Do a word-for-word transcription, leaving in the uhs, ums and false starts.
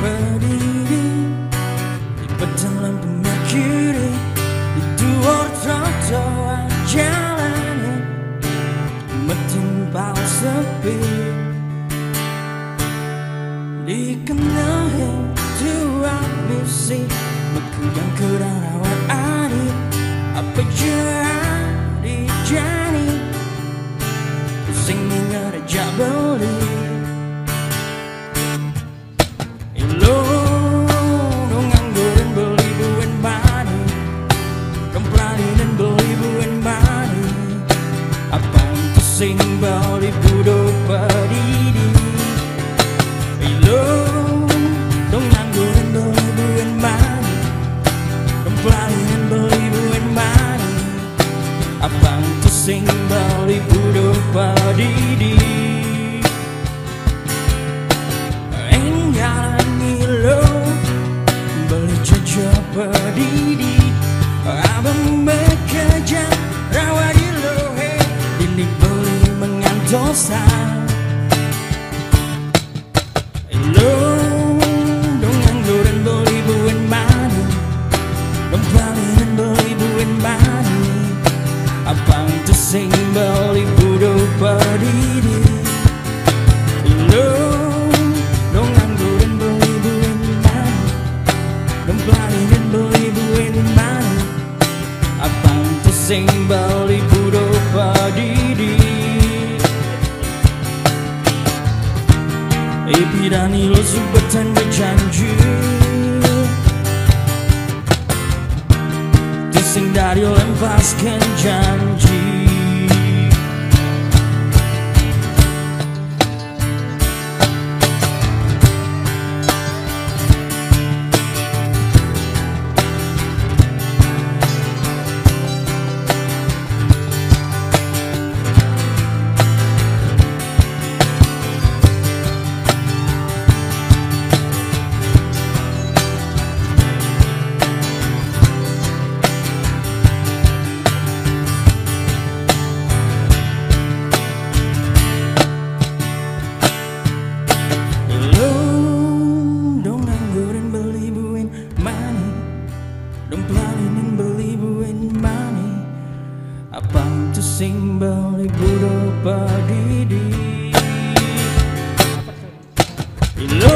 berdiri di petang lampu merkuri, di dua trotoar jalanan bertimpal sepi. Dikenal dua misi, mengkudang kurang rawat ani. Apa jadi jadi pusing ngeraja beli. Ilo dong angguran beli buen bani, dong pelani dan beli buen bani. Apa pusing beli budo padidi. Ilo dong angguran beli buen bani, dong pelani dan beli buen bani. Apa pusing beli budo padidi. Berdiri, abang bekerja rawat di lohe, ini beli mengantosa. Lo dong angguran beli buen bani, dong pelani dan beli buen bani. Abang tusing beli budo berdiri. Lo dong angguran beli buen bani, dong pelani dan beli buen bani. Abang tusing beli budo padidi. Ipi dan ilo subatan berjanji, tusing dari lempaskan janji. Dong pelani dan beli buen bani. Abang tusing beli budo padidi.